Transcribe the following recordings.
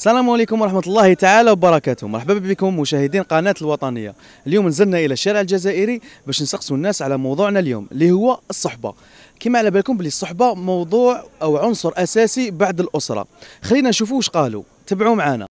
السلام عليكم ورحمة الله تعالى وبركاته. مرحبا بكم مشاهدين قناة الوطنية. اليوم نزلنا إلى الشارع الجزائري باش نسقسوا الناس على موضوعنا اليوم اللي هو الصحبة. كما على بالكم بلي الصحبة موضوع أو عنصر أساسي بعد الأسرة. خلينا نشوفوا واش قالوا، تبعوا معنا.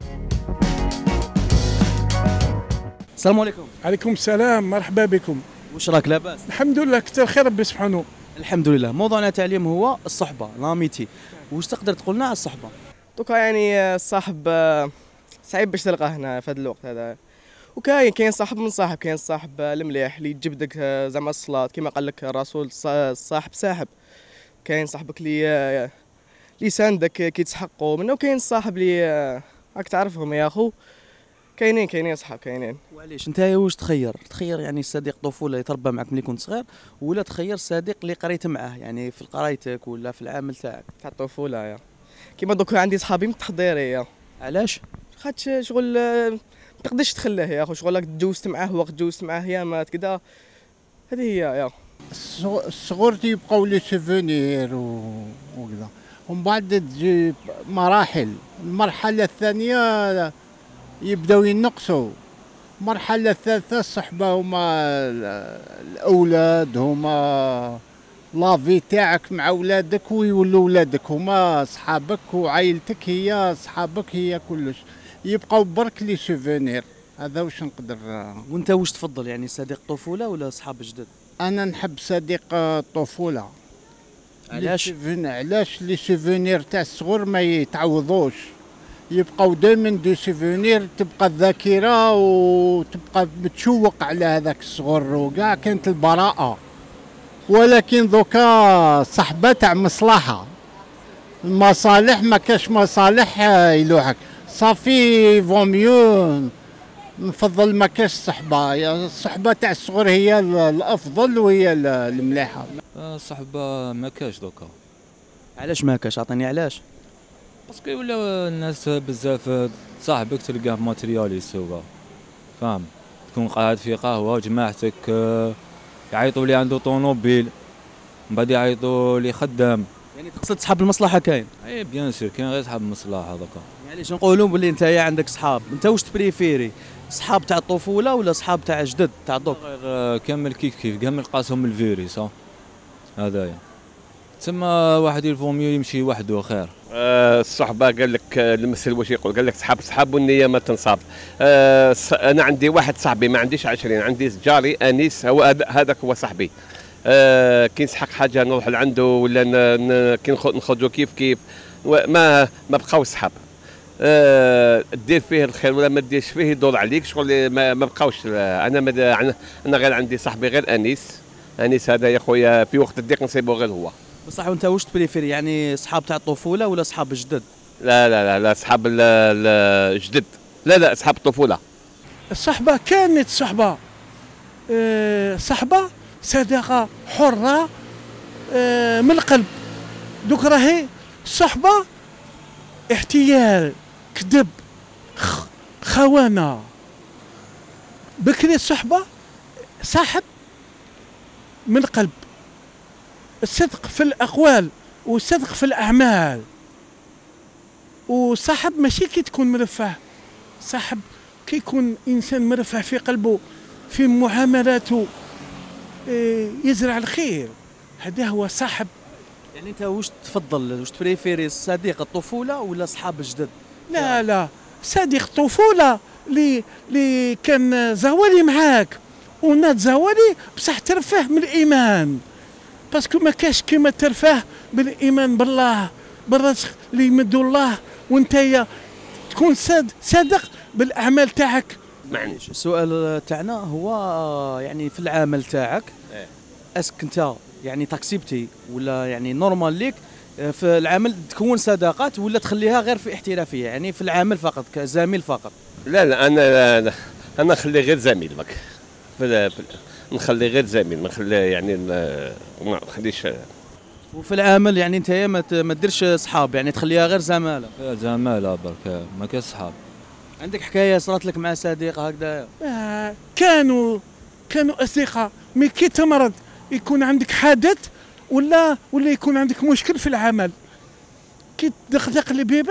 السلام عليكم. عليكم السلام، مرحبا بكم. واش راك لاباس؟ الحمد لله، كثر خير ربي سبحانه. الحمد لله. موضوعنا تاع اليوم هو الصحبة، لاميتي. واش تقدر تقول لنا على الصحبة؟ دوكا يعني الصاحب صعيب باش تلقاه هنا في هذا الوقت هذا، وكاين صاحب من صاحب، كاين الصاحب المليح اللي يجبدك زعما الصلاة كما قال لك الرسول، الصاحب ساحب. كاين صاحبك اللي يساندك كي تسحقوا منه، وكاين الصاحب اللي راك تعرفهم يا اخو. كاينين صحاب كاينين. وعلاش انت واش تخير يعني صديق طفوله يتربى معك ملي كنت صغير، ولا تخير صديق اللي قريت معاه يعني في قرايتك ولا في العمل تاعك تاع الطفوله يا كيما دوكا عندي صحابي متحضرين. علاش؟ خاطش شغل ما تقدرش تخليه يا اخو، شغل راك تجوزت معاه وقت تجوزت معاه يامات كذا. هذه هي يا الصغر تيبقاو لي سوفونير وكذا، ومن بعد تجي مراحل. المرحله الثانيه يبداو ينقصوا. المرحله الثالثه الصحبه هما الاولاد، هما لافي تاعك مع ولادك، ويولوا ولادك هما صحابك، وعائلتك هي صحابك، هي كلش. يبقاو برك لي سوفونير. هذا واش نقدر. وانت واش تفضل يعني صديق طفوله ولا صحاب جدد؟ انا نحب صديق الطفوله. علاش؟ علاش لي سوفونير تاع الصغر ما يتعوضوش، يبقاو دائما دي سوفونير، تبقى الذاكره وتبقى متشوق على هذاك الصغر، وكاع كانت البراءه. ولكن دوكا صحبه تاع مصلحه، المصالح ما كاش مصالح يلوحك صافي. فوميو نفضل ما كاش صحبه، الصحبه تاع الصغر هي الافضل وهي المليحه. الصحبه ما كاش دوكا. علاش ما كاش؟ عطيني علاش. باسكو ولاو الناس بزاف صاحبك تلقاه ماترياليست هو، فاهم؟ تكون قاعد في قهوه جماعتك يعيطوا لي عنده طوموبيل، من بعد يعيطوا لي خدام. يعني تقصد صحاب المصلحه كاين؟ اي بيان سور كاين غير صحاب المصلحه هذوك. معليش نقولوا بلي انت عندك صحاب، انت واش تبريفيري؟ صحاب تاع الطفوله ولا صحاب تاع جدد تاع دوك؟ غير كامل كيف كامل قاسهم الفيروس هذايا. تسمى واحد الفوميو يمشي وحده خير. الصحبه قال لك المثل واش يقول، قال لك صحاب والنيه ما تنصاب. انا عندي واحد صاحبي ما عنديش 20، عندي جاري انيس، هو هذاك هو صاحبي. كي نسحق حاجه نروح لعنده، ولا كي نخرجوا كيف ما بقاو صحاب. دير فيه الخير ولا ما ديرش فيه يدور عليك، شغل ما بقاوش. انا غير عندي صاحبي غير انيس هذا يا خويا، في وقت الضيق نصيبه غير هو. بصح وانت واش تبريفيري يعني صحاب تاع الطفوله ولا صحاب جدد؟ لا صحاب الجدد. لا صحاب الطفوله. الصحبه كانت صحبه، صحبه صداقه حره من القلب. دوك راهي الصحبه احتيال، كذب، خونه. بكري الصحبه صاحب من القلب، الصدق في الأقوال والصدق في الأعمال. وصاحب ماشي كي تكون مرفه، صاحب كي يكون إنسان مرفه في قلبه، في معاملاته يزرع الخير، هذا هو صاحب. يعني أنت واش تفضل، واش تبريفيري صديق الطفولة ولا صحاب جدد؟ لا صديق الطفولة اللي كان زوالي معاك ونات زوالي بصح ترفه من الإيمان، باسكو ما كاش كيما ترفاه بالايمان بالله بالرزق اللي يمدو الله، وانت تكون صادق بالاعمال تاعك. معليش السؤال تاعنا هو يعني في العمل تاعك اسك انت يعني تاكسيبتي ولا يعني نورمال ليك في العمل تكون صداقات، ولا تخليها غير في احترافيه يعني في العمل فقط كزميل فقط؟ لا انا نخلي غير زميل بك، نخلي غير زميل، ما نخلي يعني ما نخليش. وفي العمل يعني انت ما ديرش صحاب، يعني تخليها غير زماله؟ زماله برك ما كاش صحاب. عندك حكايه صارت لك مع صديق هكذا؟ كانوا اصدقاء، مي كي تمرض يكون عندك حادث ولا يكون عندك مشكل في العمل، كي تدقدق البيبان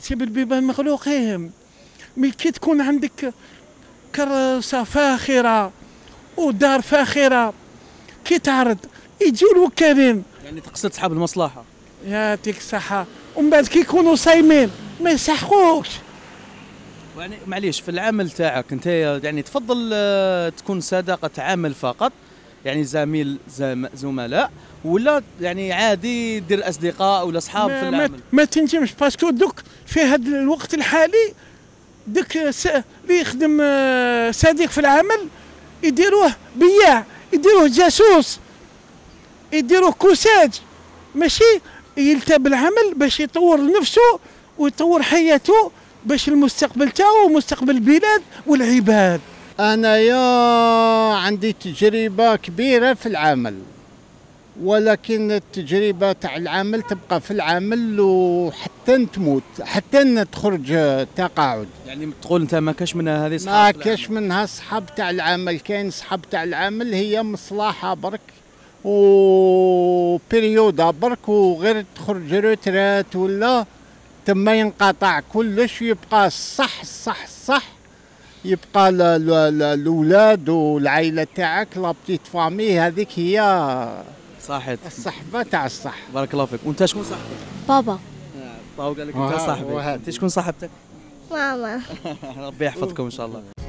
تسيب البيبان مغلوقين. مي كي تكون عندك كراسة فاخرة ودار فاخرة كي تعرض يجيو الوكالين. يعني تقصد اصحاب المصلحه. يعطيك الصحة. ومن بعد كي يكونوا صايمين ما يسحقوكش. يعني معليش في العمل تاعك انت يعني تفضل تكون صداقه عمل فقط، يعني زملاء، ولا يعني عادي دير اصدقاء ولا اصحاب في العمل؟ ما تنجمش باسكو دوك في هذا الوقت الحالي ديك اللي يخدم صديق في العمل يديروه بياع، يديروه جاسوس، يديروه كوساج، ماشي يلتاب العمل باش يطور نفسه ويطور حياته باش المستقبل تاعو ومستقبل البلاد والعباد. انايا عندي تجربه كبيره في العمل، ولكن التجربه تاع العمل تبقى في العمل وحتى تموت، حتى تخرج تقاعد. يعني تقول انت ما كاش منها هذه صحاب؟ ما كاش منها صحاب تاع العمل، كاين صحاب تاع العمل هي مصلحه برك وبريودا برك، وغير تخرج روترات ولا تما ينقطع كلش، يبقى الصح يبقى الاولاد والعائله تاعك لا بتيت فامي، هذيك هي صحيت الصحبه تاع الصح. بارك الله فيك. وانت شكون صاحبك؟ بابا. بابا قال لك انت صاحبي. انت شكون صاحبتك؟ ماما. ربي يحفظكم ان شاء الله.